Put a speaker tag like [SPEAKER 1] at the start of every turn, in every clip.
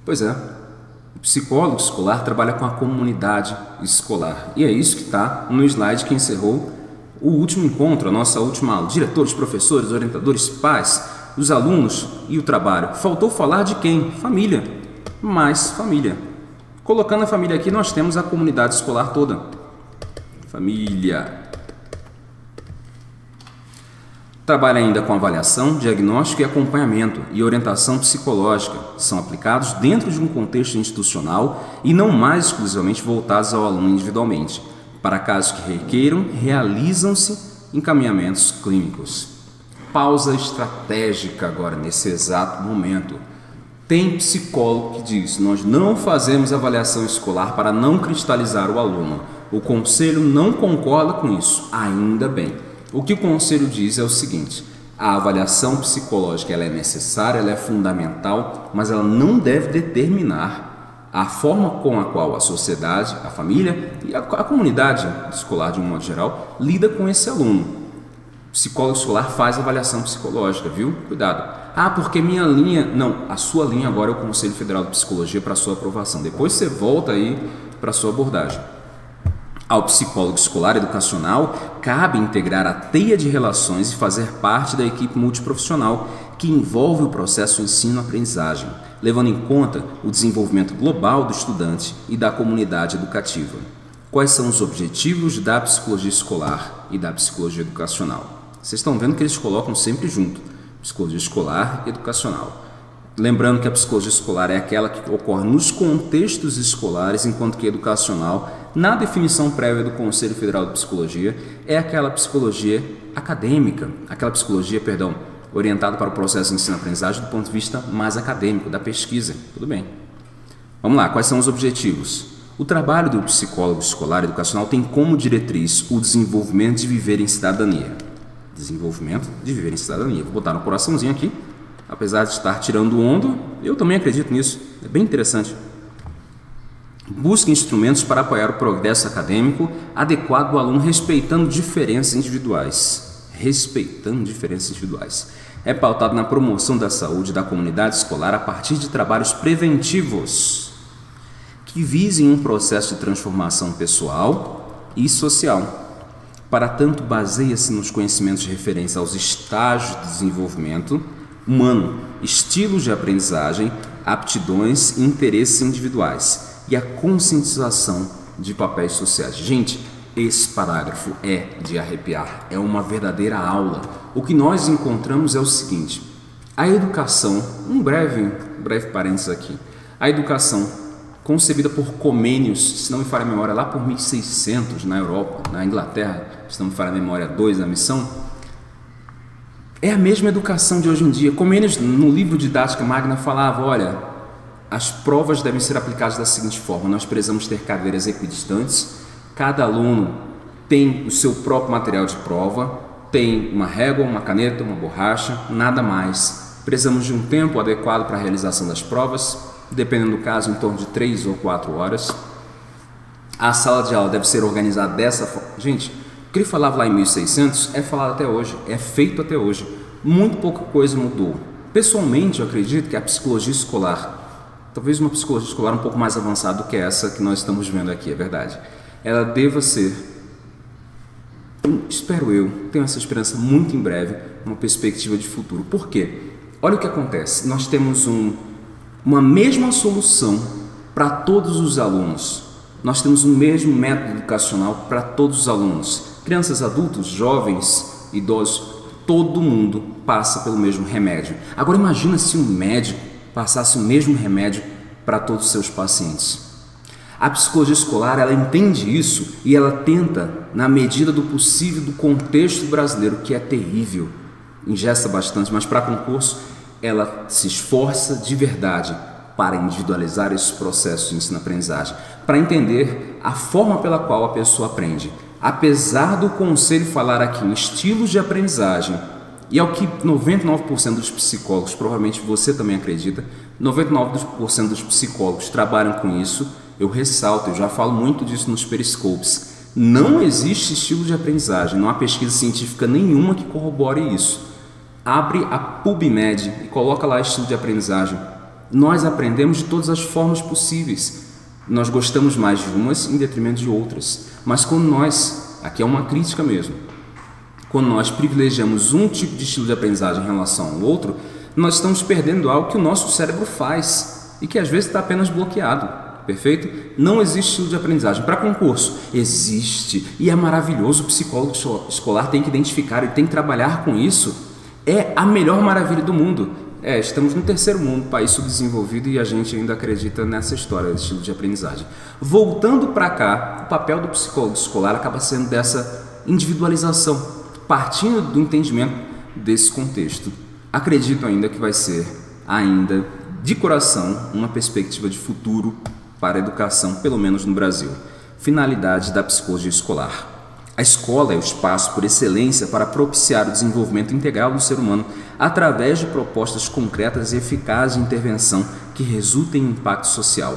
[SPEAKER 1] Pois é, o psicólogo escolar trabalha com a comunidade escolar. E é isso que está no slide que encerrou o último encontro, a nossa última aula. Diretores, professores, orientadores, pais, os alunos e o trabalho. Faltou falar de quem? Família. Mais família. Colocando a família aqui, nós temos a comunidade escolar toda. Família. Trabalha ainda com avaliação, diagnóstico e acompanhamento e orientação psicológica. São aplicados dentro de um contexto institucional e não mais exclusivamente voltados ao aluno individualmente. Para casos que requeiram, realizam-se encaminhamentos clínicos. Pausa estratégica agora, nesse exato momento. Tem psicólogo que diz: nós não fazemos avaliação escolar para não cristalizar o aluno. O conselho não concorda com isso, ainda bem. O que o conselho diz é o seguinte: a avaliação psicológica ela é necessária, ela é fundamental, mas ela não deve determinar a forma com a qual a sociedade, a família e a comunidade escolar de um modo geral lida com esse aluno. O psicólogo escolar faz avaliação psicológica, viu? Cuidado. Ah, porque minha linha... Não, a sua linha agora é o Conselho Federal de Psicologia para sua aprovação. Depois você volta aí para a sua abordagem. Ao psicólogo escolar educacional, cabe integrar a teia de relações e fazer parte da equipe multiprofissional que envolve o processo ensino-aprendizagem, levando em conta o desenvolvimento global do estudante e da comunidade educativa. Quais são os objetivos da psicologia escolar e da psicologia educacional? Vocês estão vendo que eles colocam sempre junto, psicologia escolar e educacional. Lembrando que a psicologia escolar é aquela que ocorre nos contextos escolares, enquanto que a educacional, na definição prévia do Conselho Federal de Psicologia, é aquela psicologia acadêmica, orientada para o processo de ensino-aprendizagem do ponto de vista mais acadêmico, da pesquisa. Tudo bem. Vamos lá, quais são os objetivos? O trabalho do psicólogo escolar educacional tem como diretriz o desenvolvimento de viver em cidadania. Desenvolvimento de viver em cidadania. Vou botar no coraçãozinho aqui. Apesar de estar tirando onda, eu também acredito nisso. É bem interessante. Busca instrumentos para apoiar o progresso acadêmico adequado ao aluno, respeitando diferenças individuais. É pautado na promoção da saúde da comunidade escolar a partir de trabalhos preventivos que visem um processo de transformação pessoal e social. Para tanto, baseia-se nos conhecimentos referentes aos estágios de desenvolvimento humano, estilos de aprendizagem, aptidões e interesses individuais e a conscientização de papéis sociais. Gente, esse parágrafo é de arrepiar, é uma verdadeira aula. O que nós encontramos é o seguinte: a educação, um breve parênteses aqui, a educação concebida por Comênios, se não me falha a memória, lá por 1600 na Europa, na Inglaterra, se não me falha a memória, 2 da missão, é a mesma educação de hoje em dia. Comênios, no livro Didática Magna, falava: olha, as provas devem ser aplicadas da seguinte forma: nós precisamos ter cadeiras equidistantes, cada aluno tem o seu próprio material de prova, tem uma régua, uma caneta, uma borracha, nada mais. Precisamos de um tempo adequado para a realização das provas, dependendo do caso, em torno de 3 ou 4 horas. A sala de aula deve ser organizada dessa forma. Gente, o que ele falava lá em 1600 é falado até hoje, é feito até hoje. Muito pouca coisa mudou. Pessoalmente, eu acredito que a psicologia escolar, talvez uma psicologia escolar um pouco mais avançada do que essa que nós estamos vendo aqui, é verdade, ela deva ser, espero eu, tenho essa esperança muito em breve, uma perspectiva de futuro. Por quê? Olha o que acontece, nós temos uma mesma solução para todos os alunos. Nós temos o mesmo método educacional para todos os alunos. Crianças, adultos, jovens, idosos, todo mundo passa pelo mesmo remédio. Agora imagina se um médico passasse o mesmo remédio para todos os seus pacientes. A psicologia escolar, ela entende isso e ela tenta, na medida do possível, do contexto brasileiro, que é terrível, ingesta bastante, mas para concurso, ela se esforça de verdade para individualizar esses processos de ensino-aprendizagem, para entender a forma pela qual a pessoa aprende. Apesar do conselho falar aqui em estilos de aprendizagem, e é o que 99% dos psicólogos, provavelmente você também acredita, 99% dos psicólogos trabalham com isso, eu ressalto, eu já falo muito disso nos periscopes, não existe estilo de aprendizagem, não há pesquisa científica nenhuma que corrobore isso. Abre a PubMed e coloca lá estilo de aprendizagem. Nós aprendemos de todas as formas possíveis. Nós gostamos mais de umas em detrimento de outras. Mas quando nós, aqui é uma crítica mesmo, quando nós privilegiamos um tipo de estilo de aprendizagem em relação ao outro, nós estamos perdendo algo que o nosso cérebro faz e que às vezes está apenas bloqueado, perfeito? Não existe estilo de aprendizagem para concurso. Existe, e é maravilhoso. O psicólogo escolar tem que identificar e tem que trabalhar com isso. É a melhor maravilha do mundo. Estamos no terceiro mundo, país subdesenvolvido, e a gente ainda acredita nessa história de estilo de aprendizagem. Voltando para cá, o papel do psicólogo escolar acaba sendo dessa individualização, partindo do entendimento desse contexto. Acredito ainda que vai ser, ainda de coração, uma perspectiva de futuro para a educação, pelo menos no Brasil. Finalidade da psicologia escolar. A escola é o espaço por excelência para propiciar o desenvolvimento integral do ser humano através de propostas concretas e eficazes de intervenção que resultem em impacto social.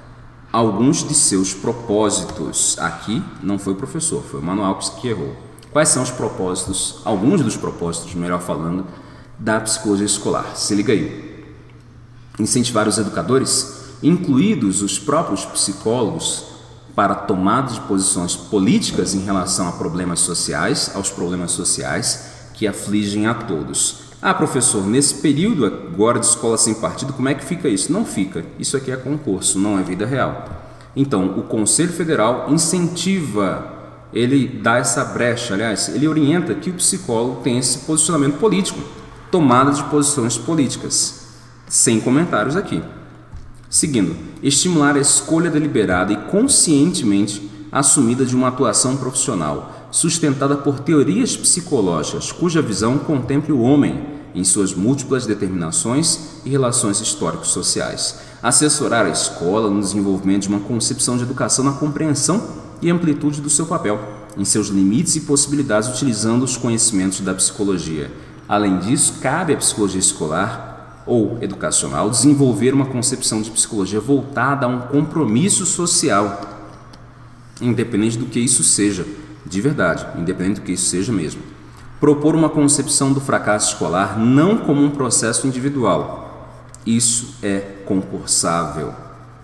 [SPEAKER 1] Alguns de seus propósitos, aqui não foi o professor, foi o manual que errou. Quais são os propósitos, alguns dos propósitos, melhor falando, da psicologia escolar? Se liga aí. Incentivar os educadores, incluídos os próprios psicólogos, para a tomada de posições políticas em relação a problemas sociais, aos problemas sociais que afligem a todos. Professor, nesse período agora de escola sem partido, como é que fica isso? Não fica. Isso aqui é concurso, não é vida real. Então, o Conselho Federal incentiva, ele dá essa brecha, aliás, ele orienta que o psicólogo tenha esse posicionamento político, tomada de posições políticas, sem comentários aqui. Seguindo, estimular a escolha deliberada e conscientemente assumida de uma atuação profissional, sustentada por teorias psicológicas, cuja visão contemple o homem em suas múltiplas determinações e relações históricos-sociais. Assessorar a escola no desenvolvimento de uma concepção de educação na compreensão e amplitude do seu papel, em seus limites e possibilidades, utilizando os conhecimentos da psicologia. Além disso, cabe à psicologia escolar ou educacional desenvolver uma concepção de psicologia voltada a um compromisso social, independente do que isso seja, de verdade, independente do que isso seja mesmo. Propor uma concepção do fracasso escolar não como um processo individual. Isso é concursável.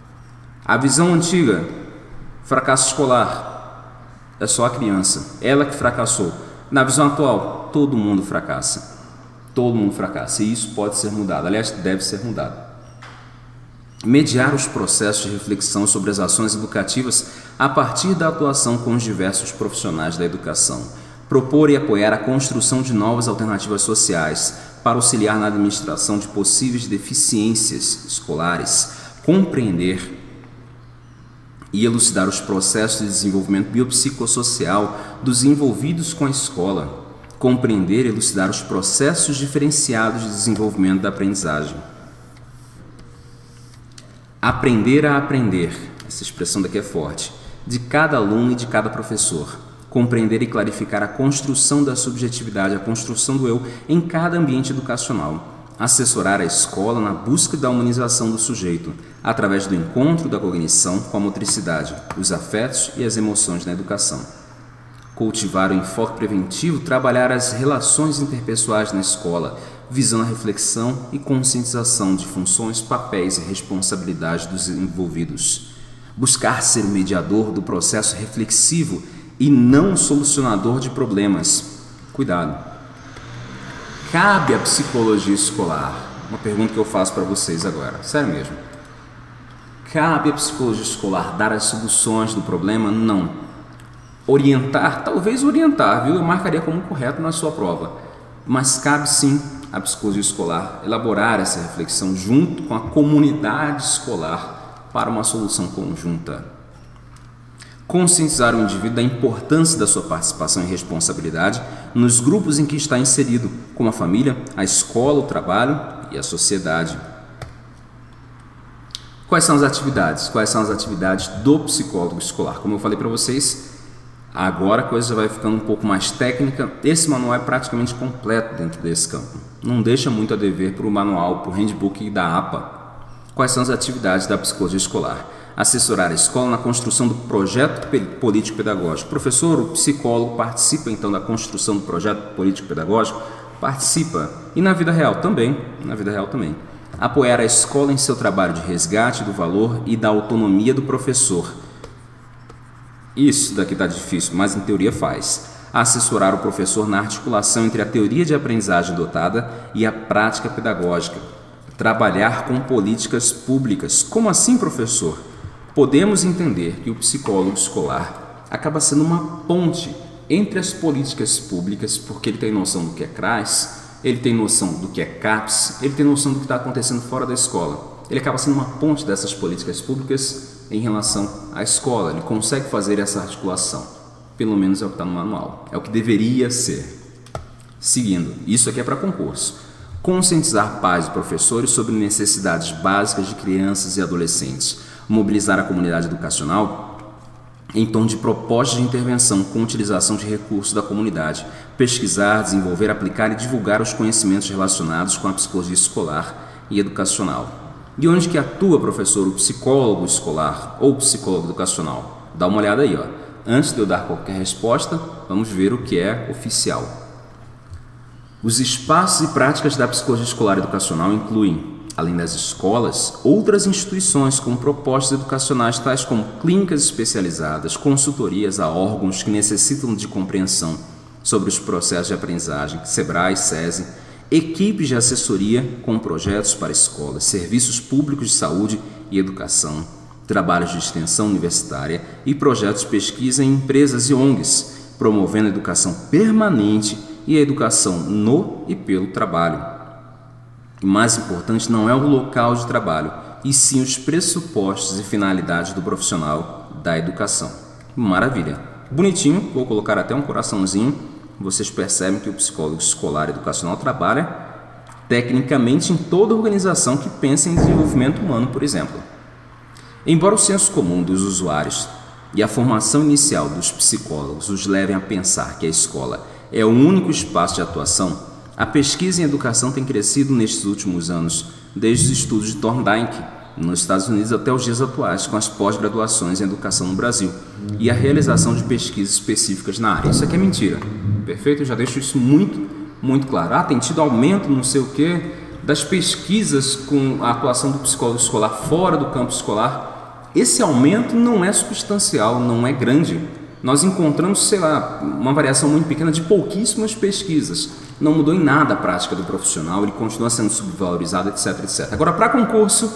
[SPEAKER 1] A visão antiga, fracasso escolar, é só a criança, ela que fracassou. Na visão atual, todo mundo fracassa. Todo mundo fracassa, e isso pode ser mudado, aliás, deve ser mudado. Mediar os processos de reflexão sobre as ações educativas a partir da atuação com os diversos profissionais da educação. Propor e apoiar a construção de novas alternativas sociais para auxiliar na administração de possíveis deficiências escolares. Compreender e elucidar os processos de desenvolvimento biopsicossocial dos envolvidos com a escola. Compreender e elucidar os processos diferenciados de desenvolvimento da aprendizagem. Aprender a aprender, essa expressão daqui é forte, de cada aluno e de cada professor. Compreender e clarificar a construção da subjetividade, a construção do eu em cada ambiente educacional. Assessorar a escola na busca da humanização do sujeito, através do encontro da cognição com a motricidade, os afetos e as emoções na educação. Cultivar o enfoque preventivo, trabalhar as relações interpessoais na escola, visando a reflexão e conscientização de funções, papéis e responsabilidades dos envolvidos. Buscar ser o mediador do processo reflexivo e não o solucionador de problemas. Cuidado. Cabe à psicologia escolar, uma pergunta que eu faço para vocês agora, sério mesmo. Cabe à psicologia escolar dar as soluções do problema? Não. Orientar, talvez orientar, viu? Eu marcaria como correto na sua prova. Mas cabe sim à psicologia escolar elaborar essa reflexão junto com a comunidade escolar para uma solução conjunta. Conscientizar o indivíduo da importância da sua participação e responsabilidade nos grupos em que está inserido, como a família, a escola, o trabalho e a sociedade. Quais são as atividades? Quais são as atividades do psicólogo escolar? Como eu falei para vocês, agora a coisa vai ficando um pouco mais técnica. Esse manual é praticamente completo dentro desse campo. Não deixa muito a dever para o manual, para o handbook da APA. Quais são as atividades da psicologia escolar? Assessorar a escola na construção do projeto político-pedagógico. Professor, o psicólogo participa então da construção do projeto político-pedagógico? Participa. E na vida real também. Na vida real também. apoiar a escola em seu trabalho de resgate do valor e da autonomia do professor. Isso daqui tá difícil, mas em teoria faz. Assessorar o professor na articulação entre a teoria de aprendizagem adotada e a prática pedagógica. Trabalhar com políticas públicas. Como assim, professor? Podemos entender que o psicólogo escolar acaba sendo uma ponte entre as políticas públicas, porque ele tem noção do que é CRAS, ele tem noção do que é CAPES, ele tem noção do que está acontecendo fora da escola. Ele acaba sendo uma ponte dessas políticas públicas em relação à escola. Ele consegue fazer essa articulação. Pelo menos é o que está no manual. É o que deveria ser. Seguindo, isso aqui é para concurso. Conscientizar pais e professores sobre necessidades básicas de crianças e adolescentes. Mobilizar a comunidade educacional em torno de propostas de intervenção com utilização de recursos da comunidade. Pesquisar, desenvolver, aplicar e divulgar os conhecimentos relacionados com a psicologia escolar e educacional. E onde que atua, professor, o psicólogo escolar ou psicólogo educacional? Dá uma olhada aí, ó. Antes de eu dar qualquer resposta, vamos ver o que é oficial. Os espaços e práticas da psicologia escolar e educacional incluem, além das escolas, outras instituições com propostas educacionais tais como clínicas especializadas, consultorias a órgãos que necessitam de compreensão sobre os processos de aprendizagem, SEBRAE, SESI, equipes de assessoria com projetos para escolas, serviços públicos de saúde e educação, trabalhos de extensão universitária e projetos de pesquisa em empresas e ONGs, promovendo a educação permanente e a educação no e pelo trabalho. O mais importante não é o local de trabalho, e sim os pressupostos e finalidades do profissional da educação. Maravilha! Bonitinho, vou colocar até um coraçãozinho. Vocês percebem que o psicólogo escolar e educacional trabalha tecnicamente em toda organização que pensa em desenvolvimento humano, por exemplo. Embora o senso comum dos usuários e a formação inicial dos psicólogos os levem a pensar que a escola é o único espaço de atuação, a pesquisa em educação tem crescido nestes últimos anos, desde os estudos de Thorndike, nos Estados Unidos, até os dias atuais, com as pós-graduações em educação no Brasil, e a realização de pesquisas específicas na área. Isso aqui é mentira, perfeito? Eu já deixo isso muito claro. Ah, tem tido aumento, não sei o quê, das pesquisas com a atuação do psicólogo escolar fora do campo escolar. Esse aumento não é substancial, não é grande. Nós encontramos, sei lá, uma variação muito pequena de pouquíssimas pesquisas. Não mudou em nada a prática do profissional, ele continua sendo subvalorizado, etc, etc. Agora, para concurso,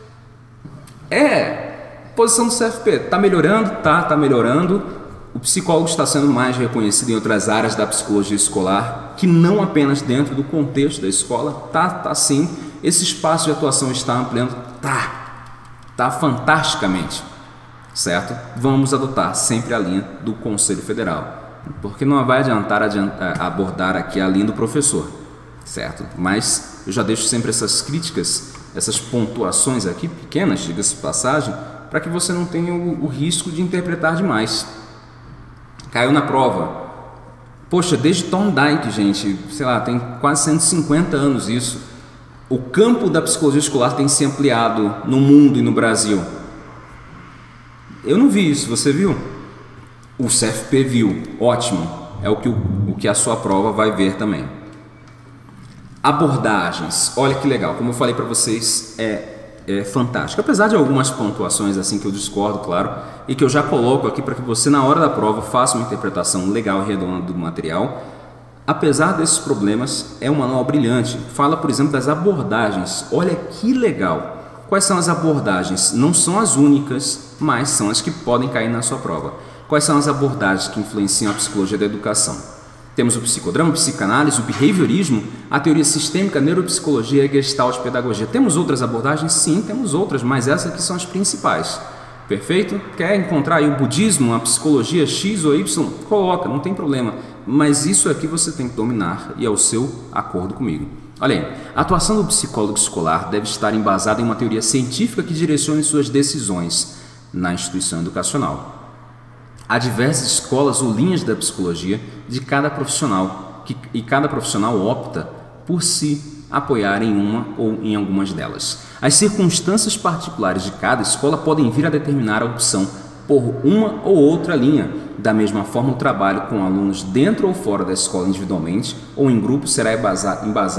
[SPEAKER 1] posição do CFP, está melhorando? Tá melhorando. O psicólogo está sendo mais reconhecido em outras áreas da psicologia escolar, que não apenas dentro do contexto da escola. Tá sim. Esse espaço de atuação está ampliando? Tá fantasticamente. Certo? Vamos adotar sempre a linha do Conselho Federal, porque não vai adiantar abordar aqui a linha do professor, certo? Mas eu já deixo sempre essas críticas, essas pontuações aqui, pequenas, diga-se de passagem, para que você não tenha o risco de interpretar demais. Caiu na prova. Poxa, desde Thorndike, gente, sei lá, tem quase 150 anos isso. O campo da psicologia escolar tem se ampliado no mundo e no Brasil. Eu não vi isso, você viu? O CFP viu, ótimo, é o que a sua prova vai ver também. Abordagens, olha que legal, como eu falei para vocês, é fantástico. Apesar de algumas pontuações assim que eu discordo, claro, e que eu já coloco aqui para que você na hora da prova faça uma interpretação legal e redonda do material, apesar desses problemas, é um manual brilhante. Fala, por exemplo, das abordagens, olha que legal. Quais são as abordagens? Não são as únicas, mas são as que podem cair na sua prova. Quais são as abordagens que influenciam a psicologia da educação? Temos o psicodrama, a psicanálise, o behaviorismo, a teoria sistêmica, a neuropsicologia e a gestalt pedagogia. Temos outras abordagens? Sim, temos outras, mas essas aqui são as principais. Perfeito? Quer encontrar aí o budismo, a psicologia X ou Y? Coloca, não tem problema. Mas isso aqui você tem que dominar e é o seu acordo comigo. Olha aí, a atuação do psicólogo escolar deve estar embasada em uma teoria científica que direcione suas decisões na instituição educacional. Há diversas escolas ou linhas da psicologia de cada profissional e cada profissional opta por se apoiar em uma ou em algumas delas. As circunstâncias particulares de cada escola podem vir a determinar a opção por uma ou outra linha. Da mesma forma, o trabalho com alunos dentro ou fora da escola individualmente ou em grupo será embasado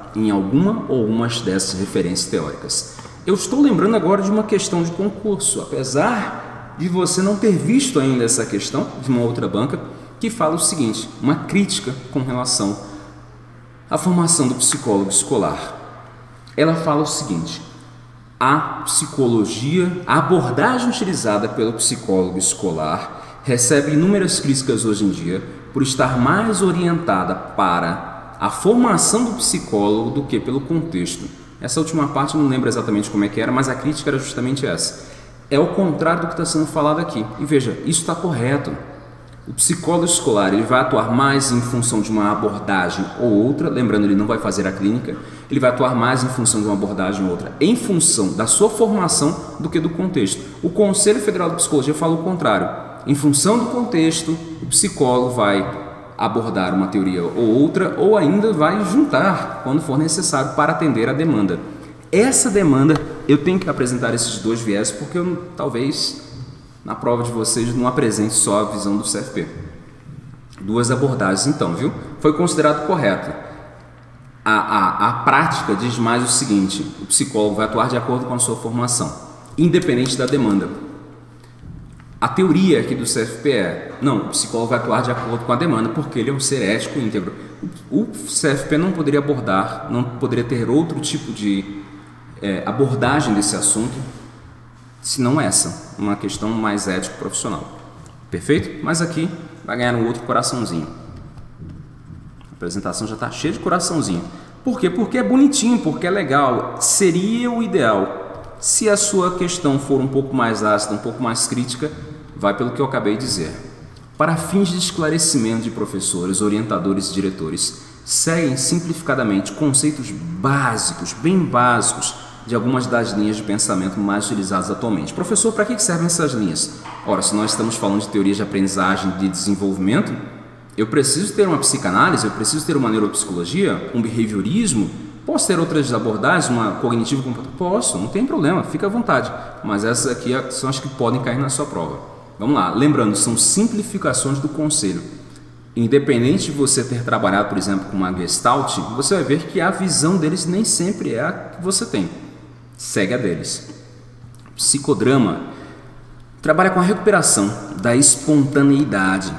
[SPEAKER 1] em alguma ou algumas dessas referências teóricas. Eu estou lembrando agora de uma questão de concurso, apesar de você não ter visto ainda essa questão de uma outra banca, que fala o seguinte, uma crítica com relação à formação do psicólogo escolar. Ela fala o seguinte: a psicologia, a abordagem utilizada pelo psicólogo escolar recebe inúmeras críticas hoje em dia por estar mais orientada para a formação do psicólogo do que pelo contexto. Essa última parte eu não lembro exatamente como é que era, mas a crítica era justamente essa. É o contrário do que está sendo falado aqui. E veja, isso está correto. O psicólogo escolar ele vai atuar mais em função de uma abordagem ou outra, lembrando, ele não vai fazer a clínica, ele vai atuar mais em função de uma abordagem ou outra, em função da sua formação do que do contexto. O Conselho Federal de Psicologia fala o contrário. Em função do contexto, o psicólogo vai abordar uma teoria ou outra, ou ainda vai juntar quando for necessário para atender a demanda. Essa demanda, eu tenho que apresentar esses dois viés, porque eu talvez na prova de vocês não apresente só a visão do CFP. Duas abordagens então, viu? Foi considerado correto. A prática diz mais o seguinte: o psicólogo vai atuar de acordo com a sua formação, independente da demanda. A teoria aqui do CFP é, não, o psicólogo vai atuar de acordo com a demanda, porque ele é um ser ético e íntegro. O CFP não poderia abordar, não poderia ter outro tipo de abordagem desse assunto, se não essa, uma questão mais ético-profissional. Perfeito? Mas aqui vai ganhar um outro coraçãozinho. A apresentação já está cheia de coraçãozinho. Por quê? Porque é bonitinho, porque é legal. Seria o ideal. Se a sua questão for um pouco mais ácida, um pouco mais crítica, vai pelo que eu acabei de dizer. Para fins de esclarecimento de professores, orientadores e diretores, seguem simplificadamente conceitos básicos, bem básicos, de algumas das linhas de pensamento mais utilizadas atualmente. Professor, para que servem essas linhas? Ora, se nós estamos falando de teorias de aprendizagem de desenvolvimento, eu preciso ter uma psicanálise, eu preciso ter uma neuropsicologia, um behaviorismo, posso ter outras abordagens, uma cognitivo comportamental? Posso, não tem problema, fica à vontade. Mas essas aqui são as que podem cair na sua prova. Vamos lá, lembrando, são simplificações do conselho. Independente de você ter trabalhado, por exemplo, com uma Gestalt, você vai ver que a visão deles nem sempre é a que você tem. Segue a deles. Psicodrama trabalha com a recuperação da espontaneidade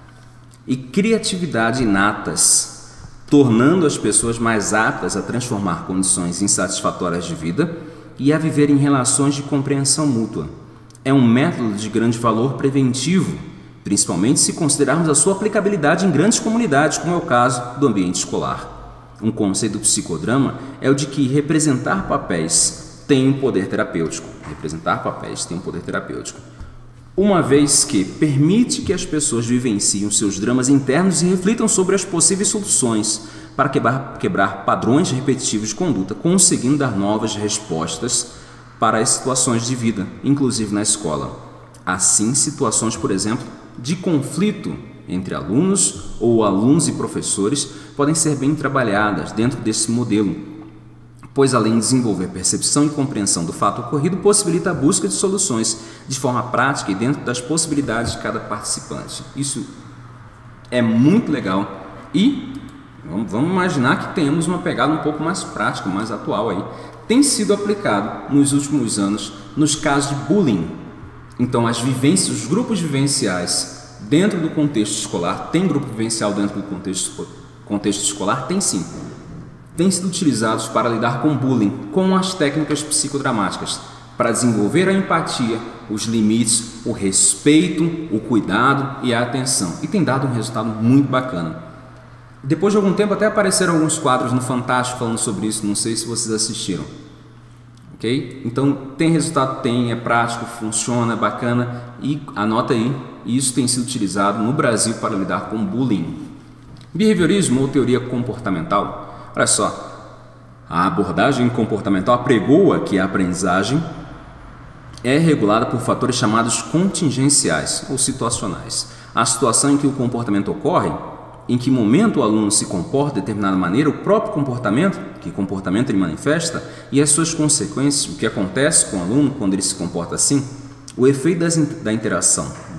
[SPEAKER 1] e criatividade inatas, tornando as pessoas mais aptas a transformar condições insatisfatórias de vida e a viver em relações de compreensão mútua. É um método de grande valor preventivo, principalmente se considerarmos a sua aplicabilidade em grandes comunidades, como é o caso do ambiente escolar. Um conceito do psicodrama é o de que representar papéis tem um poder terapêutico. Representar papéis tem um poder terapêutico. Uma vez que permite que as pessoas vivenciem os seus dramas internos e reflitam sobre as possíveis soluções para quebrar padrões repetitivos de conduta, conseguindo dar novas respostas para as situações de vida, inclusive na escola. Assim, situações, por exemplo, de conflito entre alunos ou alunos e professores podem ser bem trabalhadas dentro desse modelo, pois além de desenvolver percepção e compreensão do fato ocorrido, possibilita a busca de soluções de forma prática e dentro das possibilidades de cada participante. Isso é muito legal e vamos imaginar que tenhamos uma pegada um pouco mais prática, mais atual aí. Tem sido aplicado nos últimos anos nos casos de bullying. Então as vivências, os grupos vivenciais dentro do contexto escolar, tem grupo vivencial dentro do contexto escolar? Tem sim. Têm sido utilizados para lidar com bullying, com as técnicas psicodramáticas, para desenvolver a empatia, os limites, o respeito, o cuidado e a atenção. E tem dado um resultado muito bacana. Depois de algum tempo até apareceram alguns quadros no Fantástico falando sobre isso, não sei se vocês assistiram. Ok? Então tem resultado, tem, é prático, funciona, é bacana e anota aí, isso tem sido utilizado no Brasil para lidar com bullying. Behaviorismo ou teoria comportamental. Olha só, a abordagem comportamental apregoa que a aprendizagem é regulada por fatores chamados contingenciais ou situacionais. A situação em que o comportamento ocorre, em que momento o aluno se comporta de determinada maneira, o próprio comportamento, que comportamento ele manifesta, e as suas consequências, o que acontece com o aluno quando ele se comporta assim, o efeito da interação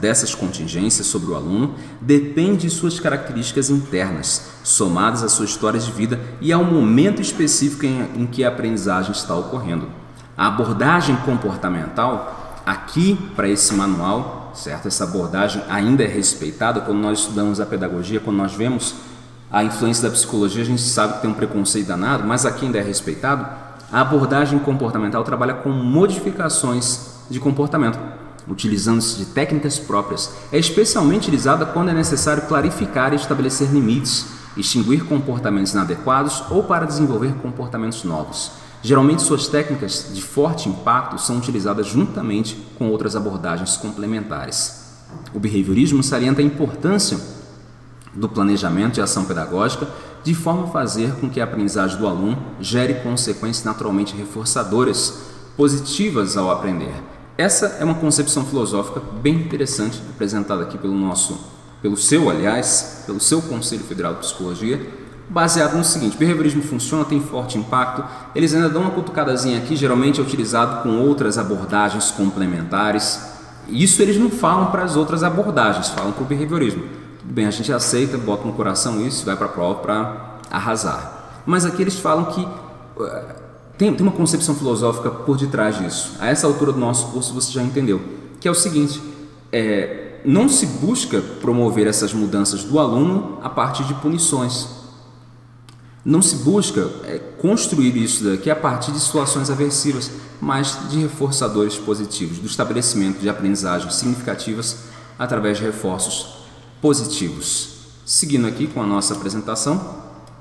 [SPEAKER 1] dessas contingências sobre o aluno depende de suas características internas, somadas à sua história de vida e ao momento específico em que a aprendizagem está ocorrendo. A abordagem comportamental, aqui para esse manual, certo? Essa abordagem ainda é respeitada quando nós estudamos a pedagogia, quando nós vemos a influência da psicologia, a gente sabe que tem um preconceito danado, mas aqui ainda é respeitado. A abordagem comportamental trabalha com modificações de comportamento, utilizando-se de técnicas próprias. É especialmente utilizada quando é necessário clarificar e estabelecer limites, extinguir comportamentos inadequados ou para desenvolver comportamentos novos. Geralmente, suas técnicas de forte impacto são utilizadas juntamente com outras abordagens complementares. O behaviorismo salienta a importância do planejamento e ação pedagógica de forma a fazer com que a aprendizagem do aluno gere consequências naturalmente reforçadoras, positivas ao aprender. Essa é uma concepção filosófica bem interessante, apresentada aqui pelo seu Conselho Federal de Psicologia, baseado no seguinte: behaviorismo funciona, tem forte impacto. Eles ainda dão uma cutucadazinha aqui, geralmente é utilizado com outras abordagens complementares. Isso eles não falam para as outras abordagens, falam para o behaviorismo. Tudo bem, a gente aceita, bota no coração isso, vai para a prova para arrasar. Mas aqui eles falam que tem uma concepção filosófica por detrás disso. A essa altura do nosso curso você já entendeu, que é o seguinte: não se busca promover essas mudanças do aluno a partir de punições. Não se busca construir isso daqui a partir de situações aversivas, mas de reforçadores positivos, do estabelecimento de aprendizagens significativas através de reforços positivos. Seguindo aqui com a nossa apresentação.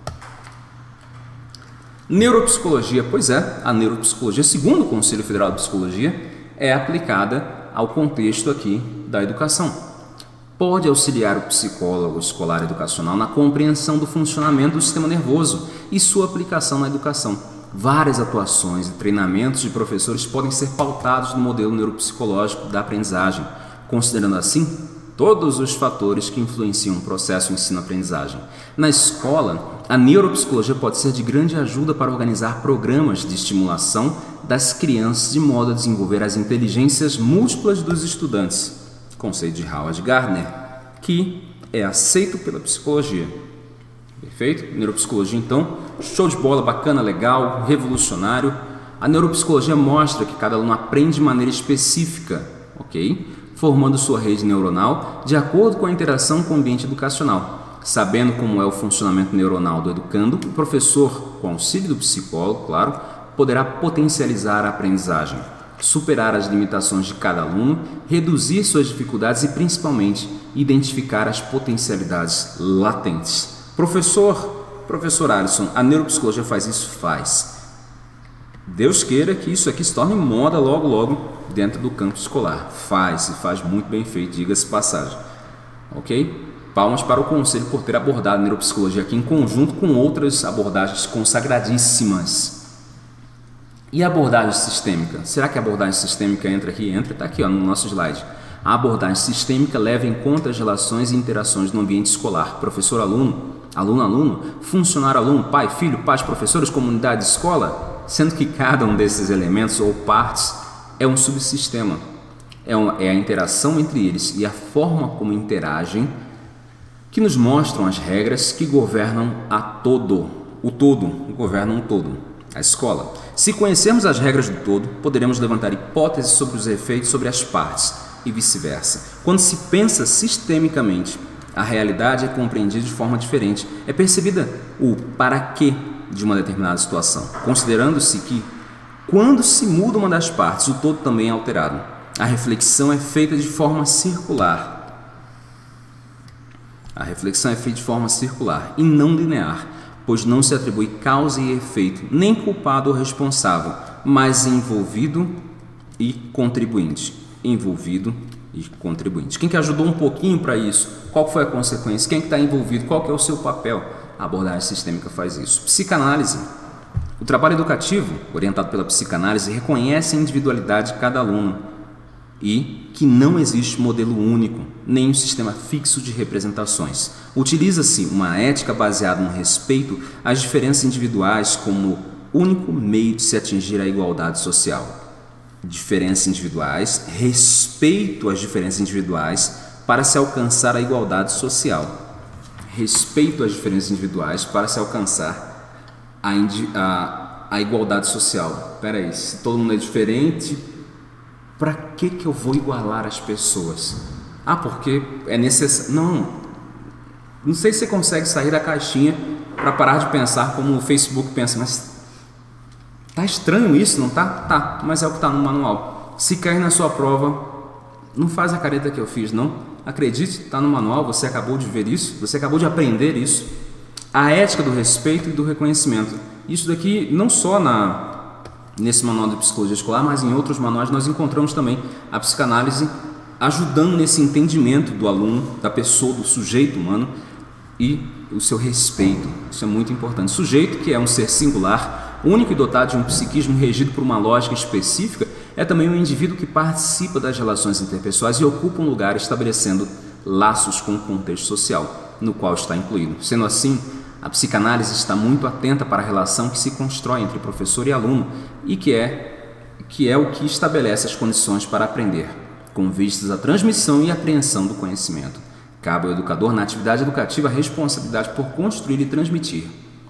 [SPEAKER 1] Neuropsicologia, pois é, a neuropsicologia, segundo o Conselho Federal de Psicologia, é aplicada ao contexto aqui da educação. Pode auxiliar o psicólogo escolar educacional na compreensão do funcionamento do sistema nervoso e sua aplicação na educação. Várias atuações e treinamentos de professores podem ser pautados no modelo neuropsicológico da aprendizagem, considerando assim todos os fatores que influenciam o processo ensino-aprendizagem. Na escola, a neuropsicologia pode ser de grande ajuda para organizar programas de estimulação das crianças de modo a desenvolver as inteligências múltiplas dos estudantes. Conceito de Howard Gardner, que é aceito pela psicologia. Perfeito? Neuropsicologia, então, show de bola, bacana, legal, revolucionário. A neuropsicologia mostra que cada aluno aprende de maneira específica, ok? Formando sua rede neuronal de acordo com a interação com o ambiente educacional. Sabendo como é o funcionamento neuronal do educando, o professor, com auxílio do psicólogo, claro, poderá potencializar a aprendizagem, superar as limitações de cada aluno, reduzir suas dificuldades e, principalmente, identificar as potencialidades latentes. Professor Alisson, a neuropsicologia faz isso? Faz. Deus queira que isso aqui se torne moda logo dentro do campo escolar. Faz, e faz muito bem feito, diga-se passagem. Ok? Palmas para o Conselho por ter abordado a neuropsicologia aqui em conjunto com outras abordagens consagradíssimas. E a abordagem sistêmica? Será que a abordagem sistêmica entra aqui? Entra, está aqui ó, no nosso slide. A abordagem sistêmica leva em conta as relações e interações no ambiente escolar, professor-aluno, aluno-aluno, funcionário-aluno, pai, filho, pais, professores, comunidade, escola, sendo que cada um desses elementos ou partes é um subsistema. É a interação entre eles e a forma como interagem que nos mostram as regras que governam governam o todo, a escola. Se conhecermos as regras do todo, poderemos levantar hipóteses sobre os efeitos sobre as partes e vice-versa. Quando se pensa sistemicamente, a realidade é compreendida de forma diferente. É percebida o para quê de uma determinada situação, considerando-se que quando se muda uma das partes, o todo também é alterado. A reflexão é feita de forma circular. A reflexão é feita de forma circular e não linear, pois não se atribui causa e efeito, nem culpado ou responsável, mas envolvido e contribuinte. Envolvido e contribuinte. Quem que ajudou um pouquinho para isso? Qual foi a consequência? Quem que está envolvido? Qual que é o seu papel? A abordagem sistêmica faz isso. Psicanálise. O trabalho educativo, orientado pela psicanálise, reconhece a individualidade de cada aluno e que não existe modelo único, nem um sistema fixo de representações. Utiliza-se uma ética baseada no respeito às diferenças individuais como único meio de se atingir a igualdade social. diferenças individuais, respeito às diferenças individuais para se alcançar a igualdade social. Respeito às diferenças individuais para se alcançar a igualdade social. Espera aí, se todo mundo é diferente, para que eu vou igualar as pessoas? Ah, porque é necessário. Não sei se você consegue sair da caixinha para parar de pensar como o Facebook pensa, mas tá estranho isso, não tá? Tá, mas é o que tá no manual. Se cair na sua prova, não faz a careta que eu fiz, não. Acredite, está no manual, você acabou de ver isso, você acabou de aprender isso. A ética do respeito e do reconhecimento. Isso daqui não só nesse manual de psicologia escolar, mas em outros manuais nós encontramos também a psicanálise ajudando nesse entendimento do aluno, da pessoa, do sujeito humano e o seu respeito. Isso é muito importante. Sujeito, que é um ser singular, único e dotado de um psiquismo regido por uma lógica específica, é também um indivíduo que participa das relações interpessoais e ocupa um lugar estabelecendo laços com o contexto social no qual está incluído. Sendo assim, a psicanálise está muito atenta para a relação que se constrói entre professor e aluno e que é o que estabelece as condições para aprender, com vistas à transmissão e apreensão do conhecimento. Cabe ao educador, na atividade educativa, a responsabilidade por construir e transmitir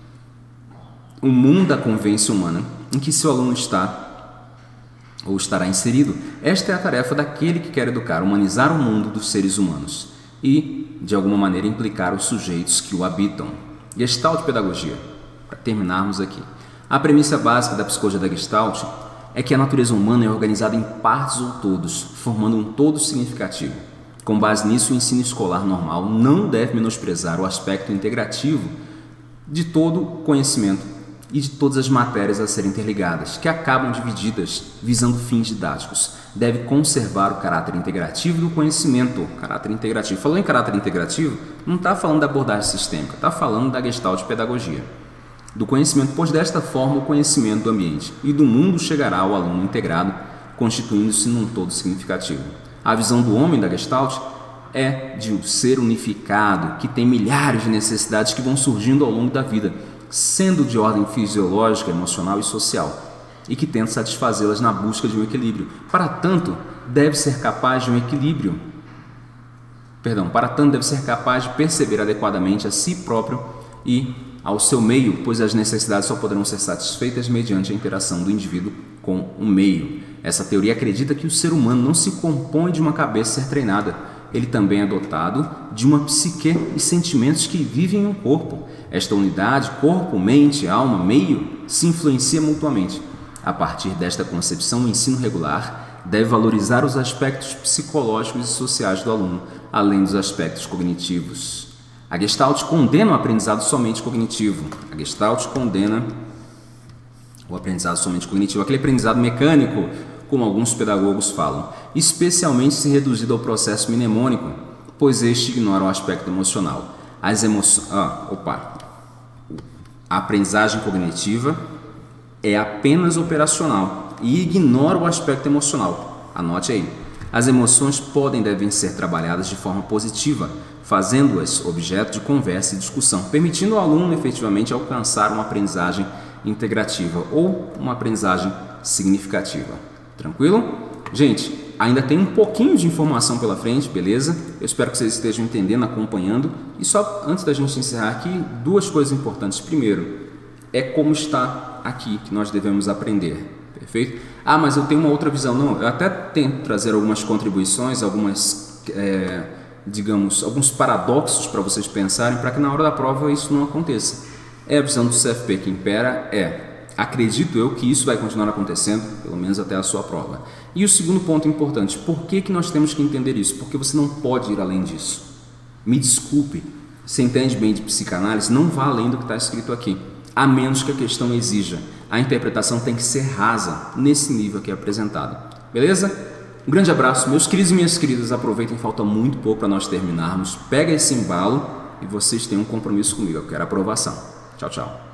[SPEAKER 1] o mundo da convivência humana em que seu aluno está ou estará inserido. Esta é a tarefa daquele que quer educar, humanizar o mundo dos seres humanos e, de alguma maneira, implicar os sujeitos que o habitam. Gestalt pedagogia. Para terminarmos aqui. A premissa básica da psicologia da Gestalt é que a natureza humana é organizada em partes ou todos, formando um todo significativo. Com base nisso, o ensino escolar normal não deve menosprezar o aspecto integrativo de todo conhecimento e de todas as matérias a serem interligadas, que acabam divididas visando fins didáticos. Deve conservar o caráter integrativo do conhecimento. Caráter integrativo. Falou em caráter integrativo, não está falando da abordagem sistêmica, está falando da Gestalt pedagogia. Do conhecimento, pois desta forma o conhecimento do ambiente e do mundo chegará ao aluno integrado, constituindo-se num todo significativo. A visão do homem da Gestalt é de um ser unificado, que tem milhares de necessidades que vão surgindo ao longo da vida, sendo de ordem fisiológica, emocional e social, e que tenta satisfazê-las na busca de um equilíbrio. Para tanto, deve ser capaz de perceber adequadamente a si próprio e ao seu meio, pois as necessidades só poderão ser satisfeitas mediante a interação do indivíduo com o meio. Essa teoria acredita que o ser humano não se compõe de uma cabeça ser treinada. Ele também é dotado de uma psique e sentimentos que vivem em um corpo. Esta unidade, corpo, mente, alma, meio, se influencia mutuamente. A partir desta concepção, o ensino regular deve valorizar os aspectos psicológicos e sociais do aluno, além dos aspectos cognitivos. A Gestalt condena o aprendizado somente cognitivo. A Gestalt condena o aprendizado somente cognitivo, aquele aprendizado mecânico, como alguns pedagogos falam, especialmente se reduzido ao processo mnemônico, pois este ignora o aspecto emocional. A aprendizagem cognitiva é apenas operacional e ignora o aspecto emocional. Anote aí. As emoções podem e devem ser trabalhadas de forma positiva, fazendo-as objeto de conversa e discussão, permitindo ao aluno efetivamente alcançar uma aprendizagem integrativa ou uma aprendizagem significativa. Tranquilo? Gente, ainda tem um pouquinho de informação pela frente, beleza? Eu espero que vocês estejam entendendo, acompanhando. E só antes da gente encerrar aqui, duas coisas importantes. Primeiro, é como está aqui que nós devemos aprender. Perfeito? Ah, mas eu tenho uma outra visão. Não, eu até tento trazer algumas contribuições, alguns paradoxos para vocês pensarem, para que na hora da prova isso não aconteça. É a visão do CFP que impera, acredito eu que isso vai continuar acontecendo, pelo menos até a sua prova. E o segundo ponto importante, por que nós temos que entender isso? Porque você não pode ir além disso. Me desculpe, você entende bem de psicanálise, não vá além do que está escrito aqui, a menos que a questão exija. A interpretação tem que ser rasa, nesse nível aqui apresentado. Beleza? Um grande abraço, meus queridos e minhas queridas, aproveitem, falta muito pouco para nós terminarmos. Pega esse embalo e vocês têm um compromisso comigo, eu quero aprovação. Tchau, tchau.